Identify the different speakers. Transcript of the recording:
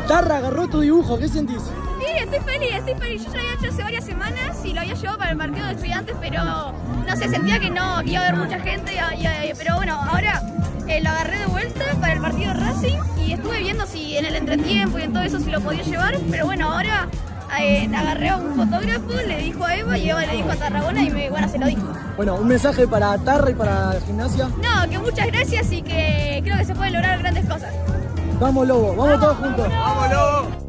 Speaker 1: Tarra agarró tu dibujo, ¿qué sentís?
Speaker 2: Sí, estoy feliz. Yo ya lo había hecho hace varias semanas y lo había llevado para el partido de estudiantes, pero no sé, sentía que no, que iba a haber mucha gente, pero bueno, ahora lo agarré de vuelta para el partido de Racing y estuve viendo si en el entretiempo y en todo eso si lo podía llevar, pero bueno, ahora agarré a un fotógrafo, le dijo a Eva y Eva le dijo a Tarragona y bueno, se lo dijo.
Speaker 1: Bueno, un mensaje para Tarra y para la gimnasia.
Speaker 2: No, que muchas gracias y que creo que se pueden lograr grandes cosas.
Speaker 1: Vamos Lobo, vamos todos juntos.
Speaker 3: ¡Vamos, Lobo!